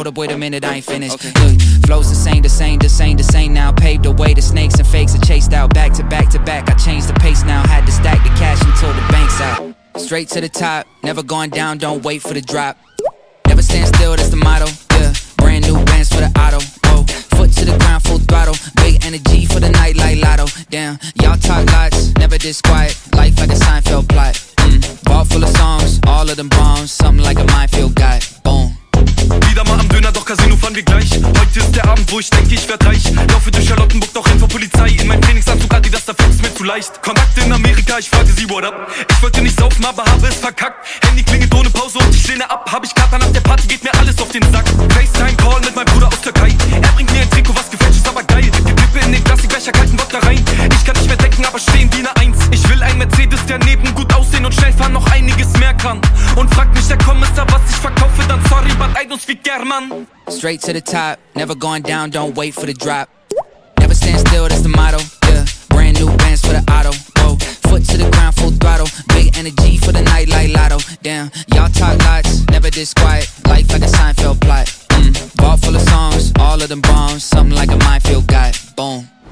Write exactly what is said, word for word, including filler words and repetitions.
hold up, wait a minute, I ain't finished. Okay. Look, flows the same, the same, the same, the same now. Paved the way, the snakes and fakes are chased out. Back to back to back, I changed the pace now. Had to stack the cash until the bank's out. Straight to the top, never going down, don't wait for the drop. Never stand still, that's the motto, yeah. Brand new bands for the auto, oh. Foot to the ground, full throttle. Big energy for the night like lotto. Damn, y'all talk lots, never disquiet. Life like a Seinfeld plot. Mm. Vault full of songs, all of them bombs. Something like a minefield guy, boom. Wieder mal am Döner, doch Casino fahren wir gleich. Heute ist der Abend, wo ich denke, ich werd reich. Laufe durch Charlottenburg, doch renn vor Polizei. In meinem Trainingsanzug, Adidas, dafür ist mir zu leicht. Kontakte in Amerika, ich frage sie, what up? Ich wollte nicht saufen, aber habe es verkackt. Handy klingelt ohne Pause und ich lehne ab. Hab ich Kater nach der Party, geht mir alles auf den Sack. FaceTime-Call mit meinem Bruder aus Türkei. Er bringt mir ein Trikot, was gefälscht ist, aber geil. Die Kippe in den Plastikbecher, kalten Wodka rein. Ich kann nicht mehr denken, aber stehen wie eine Eins. Ich will ein Mercedes, der neben gut aussehen und schnell fahren noch einiges mehr kann. Und fragt mich der Kommissar, was ich verkaufe, dann sorry, but I don't speak German. Straight to the top, never going down, don't wait for the drop. Never stand still, that's the motto, yeah. Brand new bands for the auto, oh. Foot to the ground, full throttle. Big energy for the night like lotto. Damn, y'all talk lots, never disquiet. Life like a Seinfeld plot. Mm. Vault full of songs, all of them bombs. Something like a minefield guy, boom.